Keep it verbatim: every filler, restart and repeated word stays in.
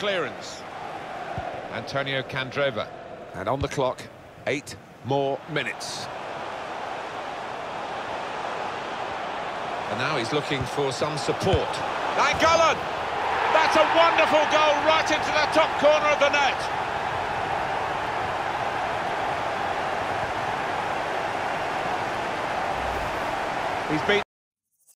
clearance. Antonio Candreva. And on the clock, eight more minutes. And now he's looking for some support. Nainggolan! That's a wonderful goal right into the top corner of the net. He's beat